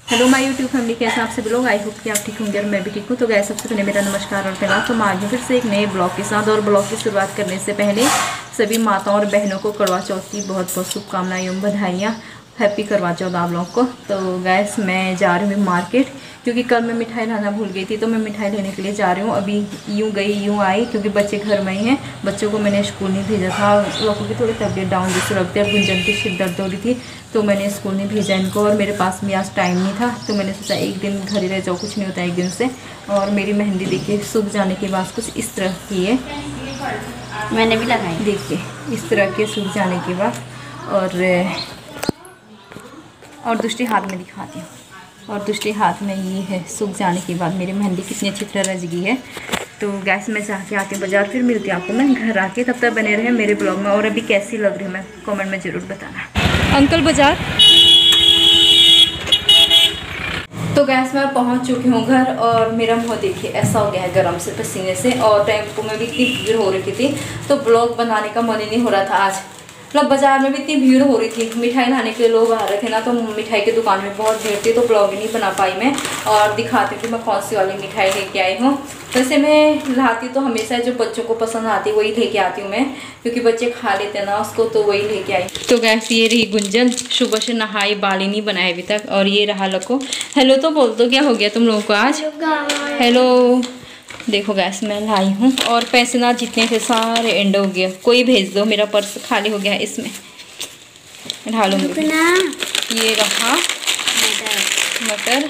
Hello my YouTube family, कैसे आप सभी लोग। आई होप कि आप ठीक होंगे और मैं भी ठीक हूँ। तो गैस सबसे पहले मेरा नमस्कार और प्रणाम। तो मैं आज फिर से एक नए ब्लॉग के साथ, और ब्लॉग की शुरुआत करने से पहले सभी माताओं और बहनों को करवा चौथ की बहुत बहुत शुभकामनाएं एवं बधाइयाँ। हैप्पी करवा चौथ आप लोग को। तो गैस मैं जा रही हूँ मार्केट, क्योंकि कल मैं मिठाई लाना भूल गई थी, तो मैं मिठाई लेने के लिए जा रही हूँ। अभी यूँ गई यूँ आई, क्योंकि बच्चे घर में ही हैं। बच्चों को मैंने स्कूल नहीं भेजा था, लोगों की थोड़ी तबीयत डाउन जैसे लगती है, गुंजन की सिर दर्द हो रही थी, तो मैंने स्कूल नहीं भेजा इनको। और मेरे पास भी आज टाइम नहीं था, तो मैंने सोचा एक दिन घर ही रह जाओ, कुछ नहीं होता एक दिन से। और मेरी मेहंदी देखिए सूख जाने के बाद कुछ इस तरह की है, मैंने भी लगाई। देखिए इस तरह के सूख जाने के बाद। और दूसरे हाथ में दिखाती हूँ, और दूसरे हाथ में ये है सूख जाने के बाद मेरी मेहंदी कितनी अच्छी तरह रच गई है। तो गैस में जाके आती हूँ बाजार, फिर मिलती हूँ आपको मैं घर आके। तब तक बने रहे मेरे ब्लॉग में। और अभी कैसी लग रही है मैं कमेंट में ज़रूर बताना। अंकल बाजार। तो गैस मैं पहुंच चुकी हूँ घर, और मेरा मुँह देखिए ऐसा हो गया है गर्म से, पसीने से। और टेम्पो में भी इतनी भीड़ हो रही थी, तो ब्लॉग बनाने का मन ही नहीं हो रहा था आज। मतलब बाजार में भी इतनी भीड़ हो रही थी, मिठाई लाने के लिए लोग आ रहे थे ना, तो मिठाई की दुकान में बहुत भीड़ थी, तो ब्लॉग ही नहीं बना पाई मैं। और दिखाती हूँ कि मैं कौन सी वाली मिठाई लेके आई हूँ। वैसे मैं लाती तो हमेशा जो बच्चों को पसंद आती है वही लेके आती हूँ मैं, क्योंकि बच्चे खा लेते हैं ना उसको, तो वही लेके आई। तो गैस ये रही गुंजन, सुबह से नहाई, बाल ही नहीं बनाए अभी तक। और ये रहा लको। हेलो तो बोल दो, क्या हो गया तुम लोगों को आज। हेलो। देखो गैस मैं लाई हूँ, और पैसे ना जितने थे सारे एंड हो गया। कोई भेज दो, मेरा पर्स खाली हो गया है, इसमें ढालूंगी। ये रहा मटर।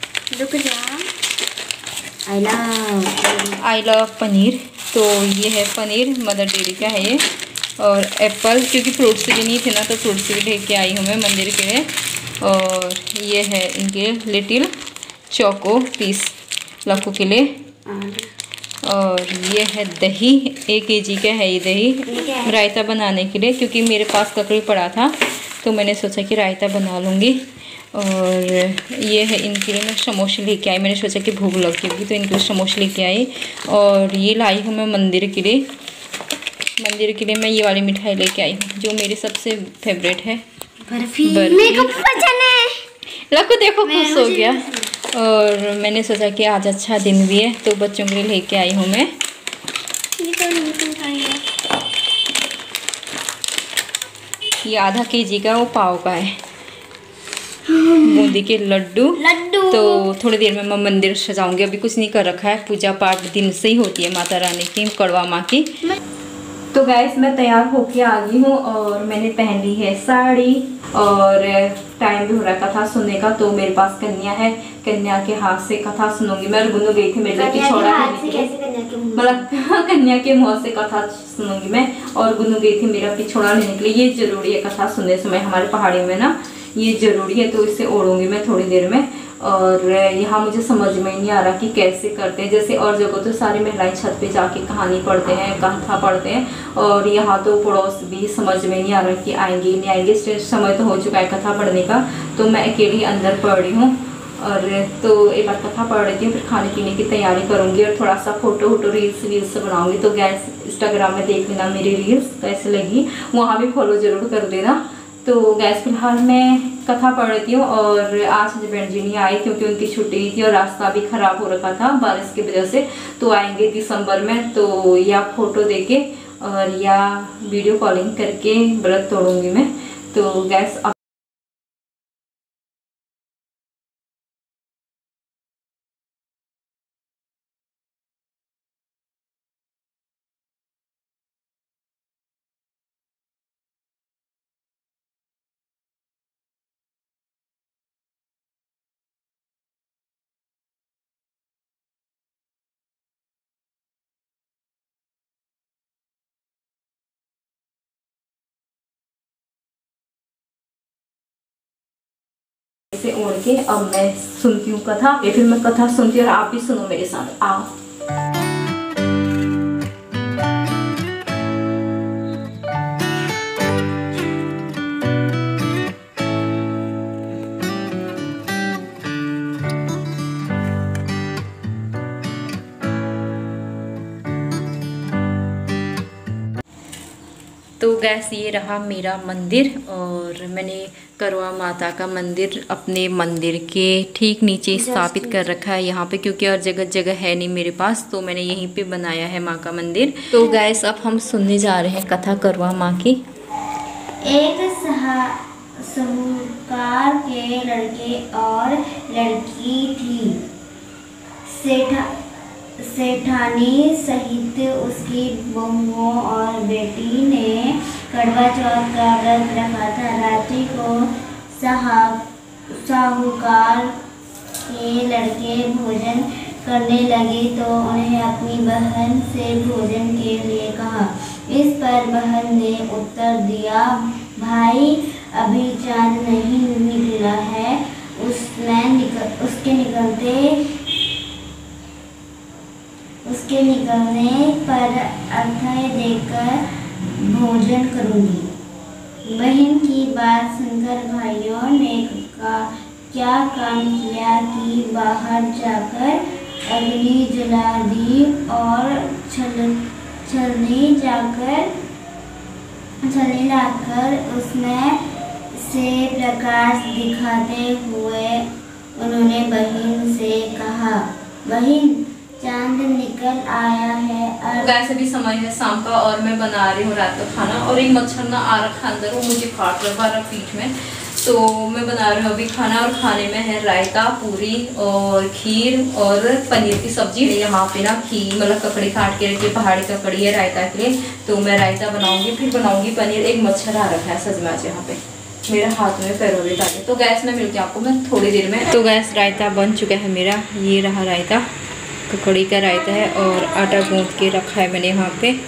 I love paneer. तो ये है पनीर, मदर डेयरी का है ये। और एप्पल, क्योंकि फ्रूट्स भी नहीं थे ना, तो फ्रूट्स भी लेके आई हूँ मैं मंदिर के लिए। और ये है इनके लिटिल चोको पीस लक्कू के लिए। और ये है दही, 1 kg का है ये दही, रायता बनाने के लिए, क्योंकि मेरे पास ककड़ी पड़ा था, तो मैंने सोचा कि रायता बना लूँगी। और ये है इनके लिए मैं समोसे लेके आई, मैंने सोचा कि भूख लगी होगी तो इनके लिए समोसे लेके आई। और ये लाई हूँ मैं मंदिर के लिए। मंदिर के लिए मैं ये वाली मिठाई लेके आई हूँ, जो मेरी सबसे फेवरेट है, बर्फी। लक्कू देखो खुश हो गया। और मैंने सोचा कि आज अच्छा दिन भी है, तो बच्चों के लिए लेके आई हूँ मैं। ये आधा kg का वो पाव का है, बूंदी के लड्डू। तो थोड़ी देर में मैं मंदिर सजाऊंगी, अभी कुछ नहीं कर रखा है। पूजा पाठ दिन से ही होती है माता रानी की, कड़वा माँ की। तो गैस मैं तैयार होके आ गई हूँ, और मैंने पहन ली है साड़ी। और टाइम भी हो रहा कथा सुनने का, तो मेरे पास कन्या है, कन्या के हाथ से कथा सुनूंगी मैं। और गुनू गई थी मेरे लिए पिछोड़ा, मतलब कन्या के मुँह से कथा सुनूंगी मैं। और गुनू गई थी मेरा पिछोड़ा लेने के लिए। ये जरूरी है कथा सुनने समय हमारे पहाड़ी में ना, ये जरूरी है, तो इसे ओढ़ूंगी मैं थोड़ी देर में। और यहाँ मुझे समझ में ही नहीं आ रहा कि कैसे करते हैं। जैसे और जगह तो सारी महिलाएं छत पे जाके कहानी पढ़ते हैं, कथा पढ़ते हैं, और यहाँ तो पड़ोस भी समझ में नहीं आ रहा कि आएंगे नहीं आएंगे। समय तो हो चुका है कथा पढ़ने का, तो मैं अकेली अंदर पढ़ रही हूँ। और तो एक बार कथा पढ़ रही हूँ, फिर खाने पीने की तैयारी करूँगी, और थोड़ा सा फोटो रील्स बनाऊँगी। तो गैस इंस्टाग्राम में देख लेना मेरी रील्स कैसे लगी, वहाँ भी फॉलो ज़रूर कर देना। तो गैस फिलहाल मैं कथा पढ़ रही हूँ। और आज हस्बैंड जी नहीं आए, क्योंकि उनकी छुट्टी थी, और रास्ता भी खराब हो रखा था बारिश की वजह से। तो आएंगे दिसंबर में, तो या फोटो देके और या वीडियो कॉलिंग करके व्रत तोड़ूंगी मैं। तो गैस इसे ओढ़ के अब मैं सुनती हूँ कथा, फिर मैं कथा सुनती हूँ और आप भी सुनो मेरे साथ, आओ। तो गैस ये रहा मेरा मंदिर, और मैंने करवा माता का मंदिर अपने मंदिर के ठीक नीचे स्थापित कर रखा है यहाँ पे, क्योंकि और जगह जगह है नहीं मेरे पास, तो मैंने यहीं पे बनाया है माँ का मंदिर। तो गाइस अब हम सुनने जा रहे हैं कथा करवा माँ की। एक साहूकार के लड़के और लड़की थी। सेठानी सहित उसकी बहुओं और बेटी ने करवा चौथ का व्रत रखा था। रात्रि को साहूकार के लड़के भोजन करने लगे तो उन्हें अपनी बहन से भोजन के लिए कहा। इस पर बहन ने उत्तर दिया, भाई अभी चांद नहीं निकला है, उसके निकलने पर अर्घ्य देकर भोजन करूंगी। बहन की बात सुनकर भाइयों ने क्या काम किया कि बाहर जाकर अग्नि जला दी और छलनी लाकर उसमें से प्रकाश दिखाते हुए उन्होंने बहन से कहा, बहन चांद निकल आया है। वैसे भी समय है शाम का और मैं बना रही हूँ रात का खाना, और एक मच्छर ना आ रखा अंदर, वो मुझे काट रहा पीठ में, तो मैं बना रही हूँ अभी खाना। और खाने में है रायता, पूरी और खीर और पनीर की सब्जी। यहाँ पे ना खीर मतलब ककड़ी काट के रखी, पहाड़ी ककड़ी है रायता के लिए, तो मैं रायता बनाऊंगी, फिर बनाऊंगी पनीर। एक मच्छर आ रखा है सच में आज यहाँ पे मेरा हाथ में पैरों में डाले। तो गैस में मिलती हूँ आपको मैं थोड़ी देर में। तो गैस रायता बन चुका है मेरा, ये रहा रायता, ककड़ी का रायता है, और आटा गूंद के रखा है मैंने यहाँ पे।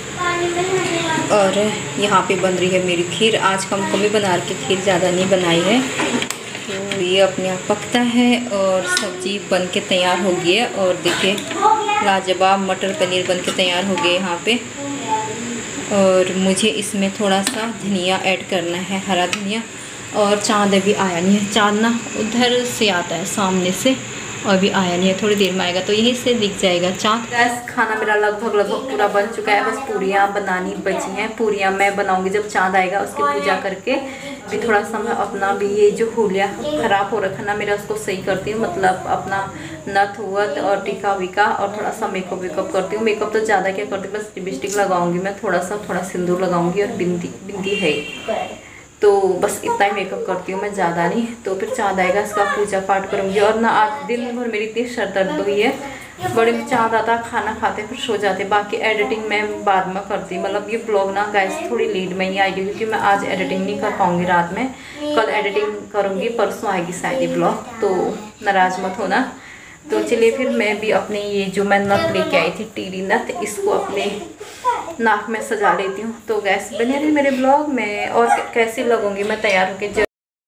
और यहाँ पे बन रही है मेरी खीर। आज कम ही बना के खीर ज़्यादा नहीं बनाई है, तो ये अपने आप पकता है और सब्जी बन के तैयार हो गई है। और देखिए लाजवाब मटर पनीर बन के तैयार हो गए यहाँ पे। और मुझे इसमें थोड़ा सा धनिया ऐड करना है, हरा धनिया। और चाँद अभी आया नहीं है, चाँद ना उधर से आता है सामने से, और अभी आया नहीं है, थोड़ी देर में आएगा तो यहीं से दिख जाएगा चाँद। गैस खाना मेरा लगभग पूरा बन चुका है, बस पूरियाँ बनानी बची हैं। पूरियाँ मैं बनाऊंगी जब चाँद आएगा, उसकी पूजा करके भी थोड़ा सा मैं अपना भी ये जो हुलिया ख़राब हो रखा ना मेरा, उसको सही करती हूँ। मतलब अपना नथ वथ और टीका विका और थोड़ा सा मेकअप करती हूँ। मेकअप तो ज़्यादा क्या करती हूँ, बस लिपस्टिक लगाऊंगी मैं, थोड़ा सिंदूर लगाऊंगी और बिंदी है, तो बस इतना ही मेकअप करती हूँ मैं, ज़्यादा नहीं। तो फिर चाँद आएगा, इसका पूजा पाठ करूँगी। और ना आज दिन भर मेरी इतनी सर दर्द हुई है, बड़े में चाँद आता, खाना खाते फिर सो जाते। बाकी एडिटिंग मैं बाद में करती, मतलब ये ब्लॉग ना गाइस थोड़ी लेट में ही आएगी, क्योंकि मैं आज एडिटिंग नहीं कर पाऊँगी रात में, कल एडिटिंग करूँगी, परसों आएगी शायद ये ब्लॉग, तो नाराज़ मत होना। तो चलिए फिर मैं भी अपने ये जो मैं नथ लेके आई थी, टीरी नथ, इसको अपने नाक में सजा लेती हूँ। तो गैस बने रही मेरे ब्लॉग में, और कैसी लगूंगी मैं तैयार होके।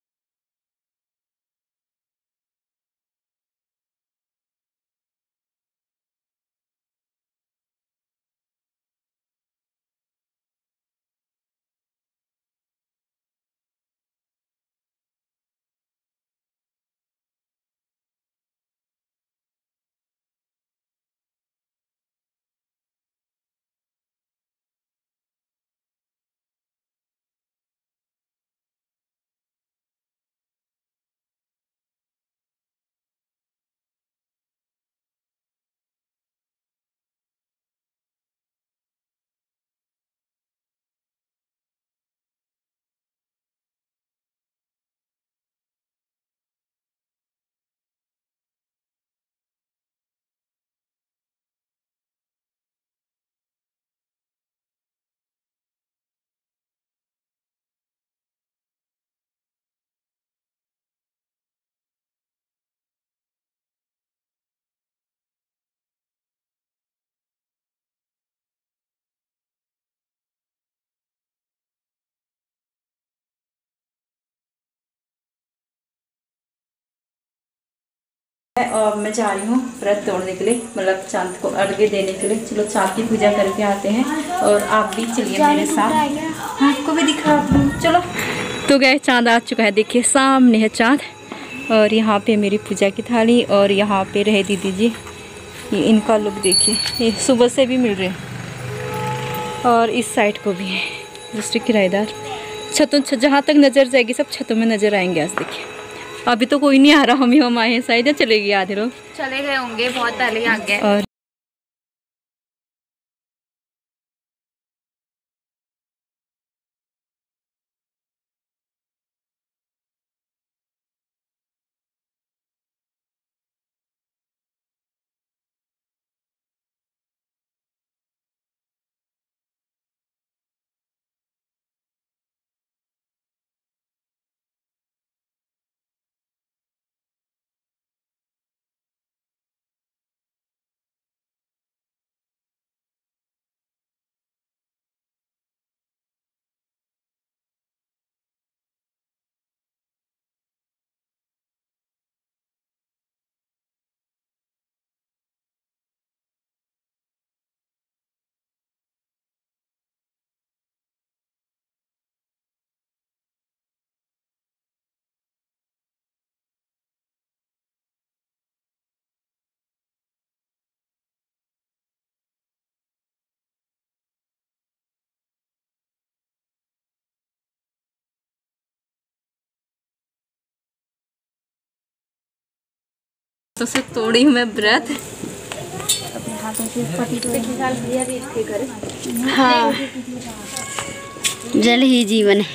और मैं जा रही हूँ व्रत तोड़ने के लिए, मतलब चांद को अर्घ्य देने के लिए। चलो चांद की पूजा करके आते हैं, और आप भी चलिए मेरे साथ, आपको भी दिखाती हूँ, चलो। तो गए चांद आ चुका है, देखिए सामने है चांद। और यहाँ पे मेरी पूजा की थाली, और यहाँ पे रहे दीदी जी, ये इनका लुक देखिए, ये सुबह से भी मिल रहे हैं। और इस साइड को भी है दूसरे किराएदार। छतों जहाँ तक नज़र जाएगी सब छतों में नज़र आएंगे। आज देखिए अभी तो कोई नहीं आ रहा, हम आए हैं शायद, या चले गए आधे लोग, चले गए होंगे, बहुत पहले ही आ गए। और तो से तोड़ी मैं व्रत अपने हाथों से पति तो एक साल दिया भी थे कर। हाँ जल ही जीवन है।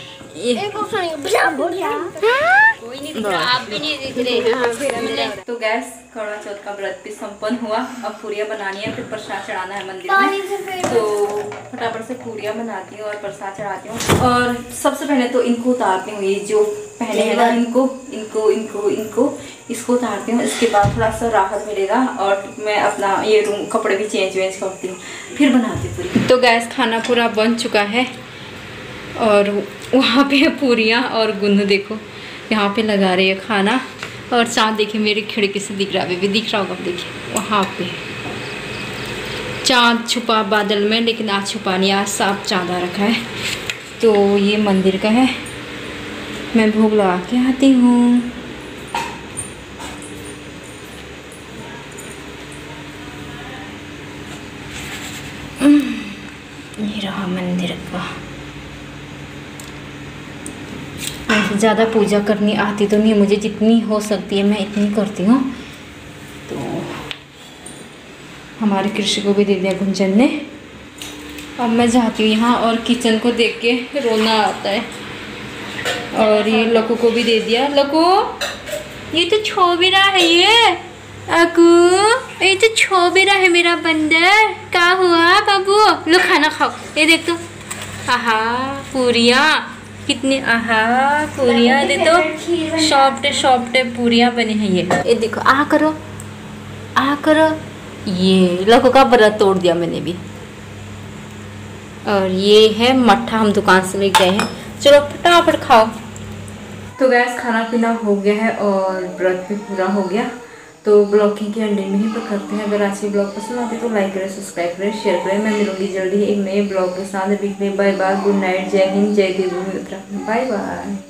कोई नहीं दिख रहा, आप भी नहीं दिख रहे। तो गैस करवा चौथ का व्रत भी संपन्न हुआ। अब पूरियाँ बनानी है, फिर प्रसाद चढ़ाना है मंदिर में। तो फटाफट से पूरियाँ बनाती हूँ और प्रसाद चढ़ाती हूँ। और सबसे पहले तो इनको उतारती हूँ, ये जो पहने हैं ना इनको इसको उतारती हूँ। इसके बाद थोड़ा सा राहत मिलेगा और मैं अपना ये रूम कपड़े भी चेंज करती हूँ, फिर बनाती हूँ पूरी। तो गैस खाना पूरा बन चुका है और वहाँ पे पूरियाँ और गुंद देखो यहाँ पे लगा रही है खाना। और चाँद देखिए मेरी खिड़की से दिख रहा है, अभी दिख रहा होगा, देखिए वहाँ पे चाँद छुपा बादल में, लेकिन आज छुपा नहीं, आज साफ चाँद आ रखा है। तो ये मंदिर का है, मैं भोग लगा के आती हूँ। ये रहा मंदिर का। वैसे ज़्यादा पूजा करनी आती तो नहीं, मुझे जितनी हो सकती है मैं इतनी करती हूँ। तो हमारे कृषि को भी दे दिया गुंजन ने। अब मैं जाती हूँ यहाँ, और किचन को देख के रोना आता है। और ये लकू को भी दे दिया। लकू ये तो छो भी रहा है, ये अकू ये तो छो भी रहा है मेरा बंदर। क्या हुआ बाबू? लो खाना खाओ। ये देख तो, आहा पूरियाँ कितनी, आहा पूरियाँ दे तो सॉफ्ट पूरियाँ बनी हैं। ये देखो, आ करो। ये लकू का व्रत तोड़ दिया मैंने भी। और ये है मट्ठा, हम दुकान से ले गए हैं। चलो फटाफट खाओ। तो गैस खाना पीना हो गया है और व्रत भी पूरा हो गया। तो ब्लॉग की एंडिंग में ही पर करते हैं। अगर आज की ब्लॉग पसंद आती तो लाइक करें, सब्सक्राइब करें, शेयर करें। मैं मिलूंगी जल्दी एक नए ब्लॉग के साथ। बाय बाय, गुड नाइट, जय हिंद, जय देवभूमि उत्तराखंड, बाय बाय।